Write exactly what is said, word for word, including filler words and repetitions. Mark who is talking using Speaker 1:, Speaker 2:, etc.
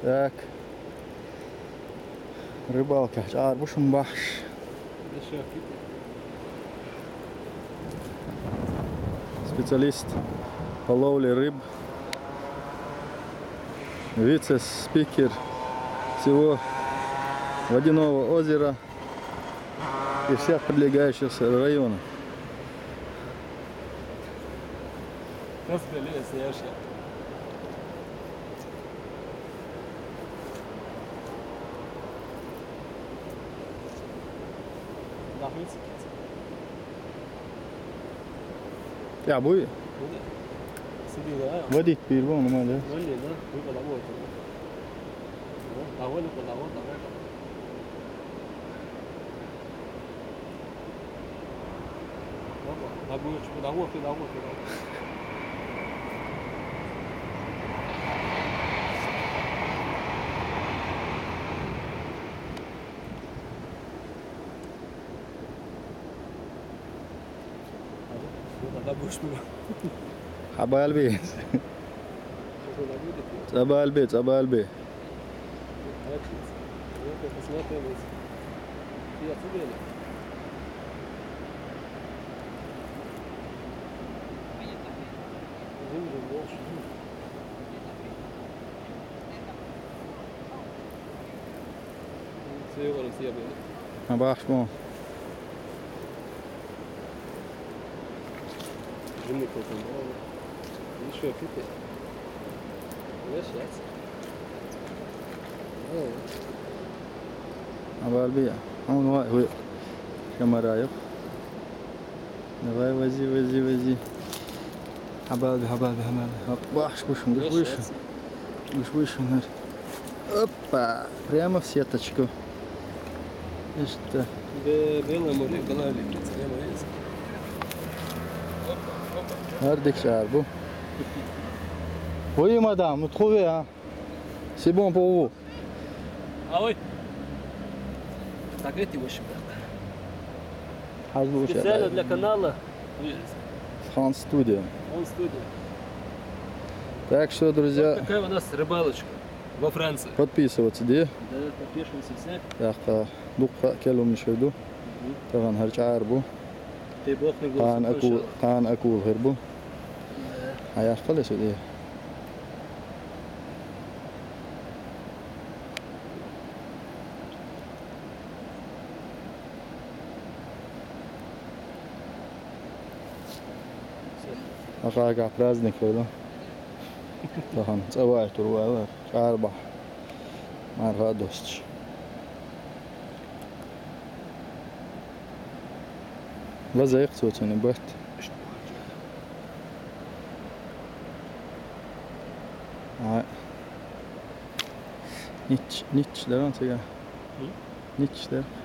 Speaker 1: Так. Рыбалка. Арбушин бахш. Специалист по ловле рыб. Вице-спикер всего Водяного озера и всех прилегающих районов. Ya bu водить пирвон нормально. صباح البيت صباح البيت صباح البيت ما بعرف جملة كوتن مش فاكر كده ليش يا أبغى البيع هون هو كم رايك نبغى وزي وزي وزي حبالي حبالي حبالي وحش وش وش وش وش وش هنا опа прямо в сеточку и что
Speaker 2: белое море голова
Speaker 1: Ardik Charbou. Oui, madame, vous trouvez, hein? C'est bon pour vous.
Speaker 2: Ah oui. Tagati وش
Speaker 1: حاسبوا
Speaker 2: специально для канала
Speaker 1: France Studio.
Speaker 2: Он студия.
Speaker 1: Так что, друзья,
Speaker 2: Такая у нас рыбалочка во Франции.
Speaker 1: подписываться, да?
Speaker 2: Да, подпишемся все.
Speaker 1: Так, دقة كلهم يشهدوا. طبعا هرجع عربو.
Speaker 2: Ты бог не
Speaker 1: قان أكول قان أكول هربو. هيا خلص إيه. أقاقع праздник هذا. طبعا سويت رواية أربع مرة دوست. Лаза эксоцены бат. А. Нич, нич, да, он сега. Нич, да.